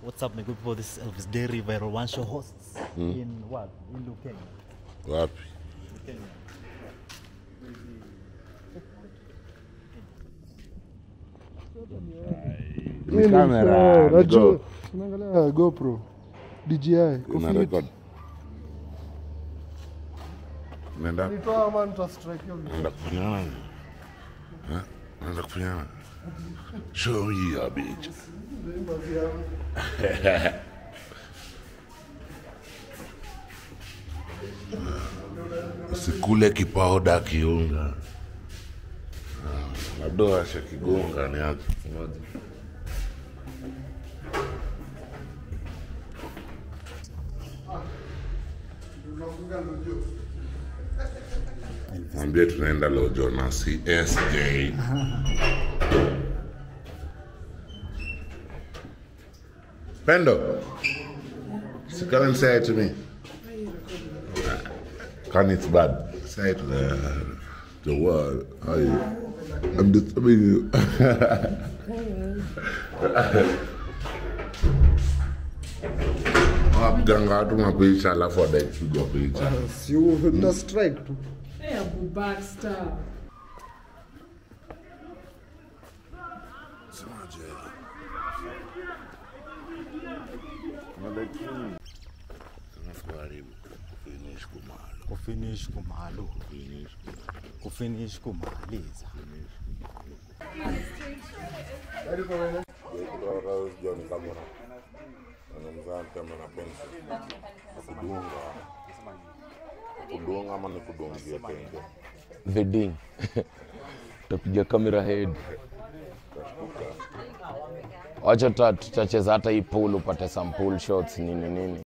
What's up, my good people? This is Elvis Dairy Viral One Show hosts in what? In Lukenya. Wapi? Lukenya. Camera. Najua unaangalia GoPro DJI Una record. Nenda. Nitoa man to strike hiyo. Nenda kufanya. Nenda kufanya. Show me your bitch. Usikule kipauda kiunga. Labda asha kigonga ni hapo. Mwambie tunaenda Lojo na CSJ. Pendo, so come and say it to me. Can it's bad? Say it to the world. How are you? I'm disturbing you. Ganga tu mapicha alafu adaipigwa picha. Si uta strike tu. Hey, Abu Baxter. Kufinish kumaliza. Kudunga ama ni kudungia pengo? Veding. Tapiga camera head. Wacha tutacheza hata hii pool upate some pool shots nini.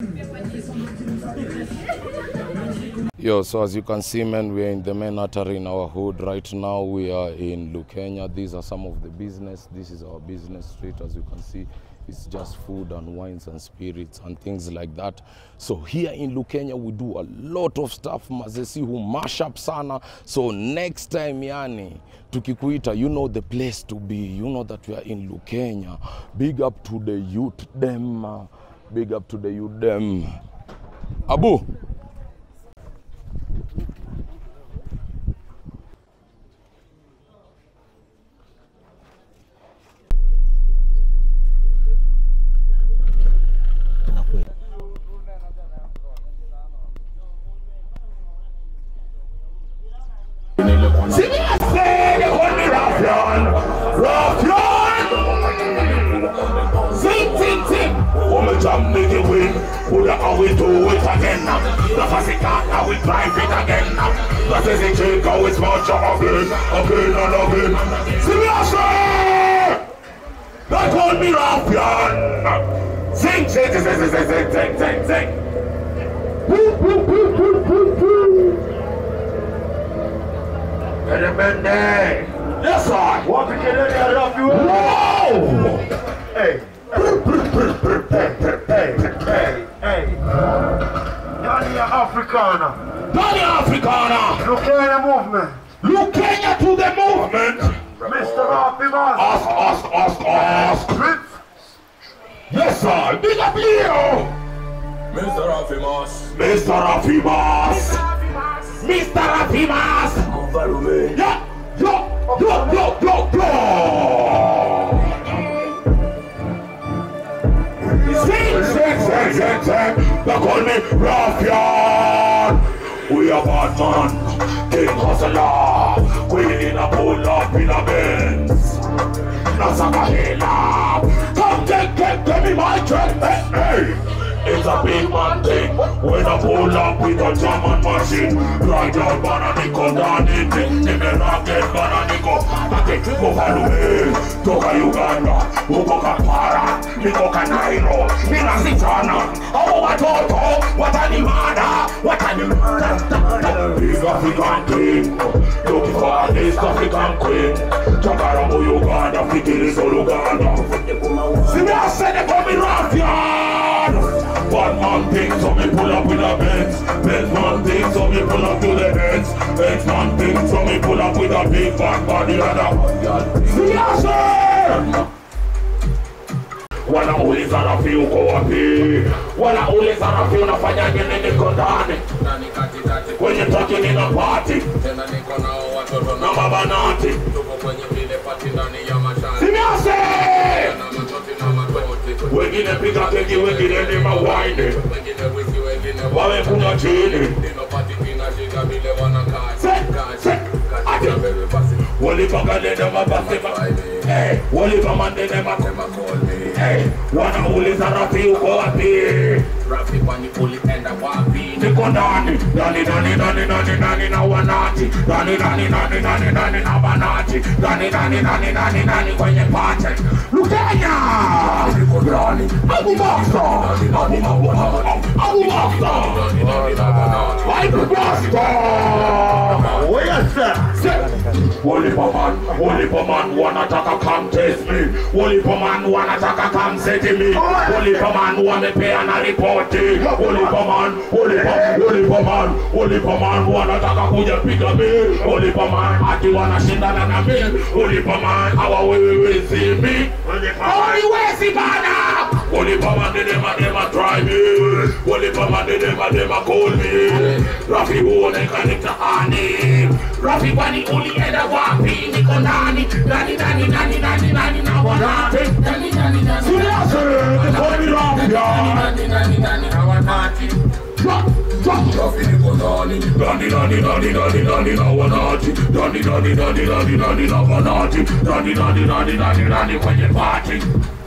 Yo, so as you can see, man, we are in the main artery in our hood. Right now we are in Lukenya. These are some of the business. This is our business street. As you can see, it's just food and wines and spirits and things like that. So here in Lukenya we do a lot of stuff. Mazesi who mash up sana. So next time yani tukikuita, you know the place to be. You know that we are in Lukenya. Big up to the youth them. Big up to the youth them. Abu. We do it again now. The fussy car, now we drive it again now. The fizzy chick, how it's much again and again. Seriously! They call me Ruffian. Sing. Get him in there. Yes, sir. Want to get in there, Ruffian? Whoa! Hey. Hey. Dani Africana. Lukenya movement. Lukenya to the movement. Mr. Rafimas. Ask. Yes, sir. Big up Leo. Mr. Rafimas. Follow me. Yeah. Yo. Sing. They call me Ruffian. We are bad man, King Hustler. Queen in a pull up in a Benz. Nasakahela. Come get me my train. Hey. It's a big man thing. When I pull up with a German machine, ride out Bananico down in it. If they not get Bananico, I think go follow me. Toka Uganda, Ugo Kapara, Niko Kanairo, Nina Zitana, oh Watoto, Watanimana. East African king, looking for an East African queen. Chakaramu Uganda, Fikiri Uganda. See me I said they call me Ruffian. One man thing, so me pull up with a Benz. Benz man thing, so me pull up to the heads. Benz man thing, so me pull up with a big fat body and a. See ya, sir! wanauliza Rafi uko wapi, wanauliza Rafi unafanya nini niko ndani, kwenye taki nina party, tena niko nao watoto na mabanati, tuko kwenye vile party ndani ya mashani, Simiase na matoti na matoti, wengine piga keki, wengine ni mawaine, wengine wiki, wengine wawe kuna chini, nino party kinashika vile wanakaa walipangane na mabasema, walipamande na makoma call me, wanauliza Rafi uko wapi, Rafi kwani ulienda wapi, niko ndani na wanati, ndani na banati, ndani kwenye party, Lukenya niko ndani, Abu Baksa Wolipaman wanataka come test me, Wolipaman wanataka come set me, Wolipaman wamepeana ripoti, Wolipaman wanataka kuja piga me, Wolipaman ati wanashindana na me, Wolipaman hawawezi me, hawawezi bana, Wolipaman dema try me, Wolipaman dema call me, Rafi huonekani mtaani, Rafi kwani ulienda wapi, niko ndani na wanati, Simiase call me Rafi na wanati, Rafi niko ndani na wanati, ndani na wanati, ndani kwenye party.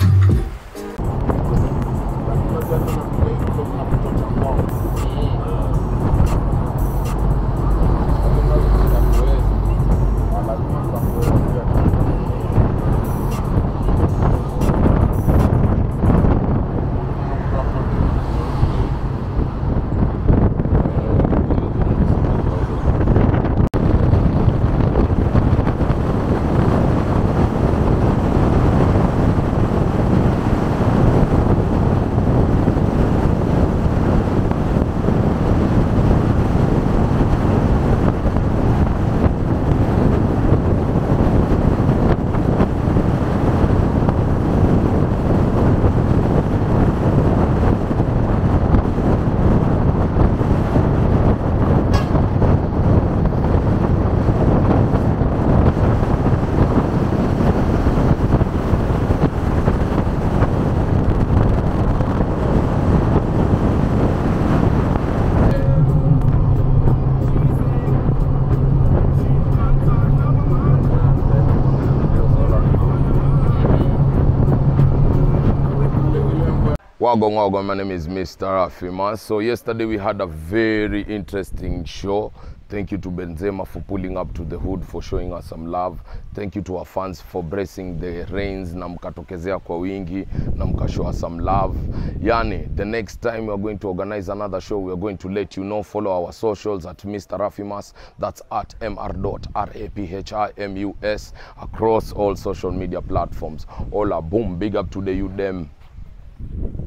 Wagong, my name is Mr. Rafi. So yesterday we had a very interesting show. Thank you to Benzema for pulling up to the hood, for showing us some love. Thank you to our fans for bracing the reins, na mkatokezea kwa wingi, na mkashow us some love. Yani, the next time we are going to organize another show, we are going to let you know. Follow our socials at Mr. Rafimas. That's at mr.raphimus across all social media platforms. All are boom, big up to the you them.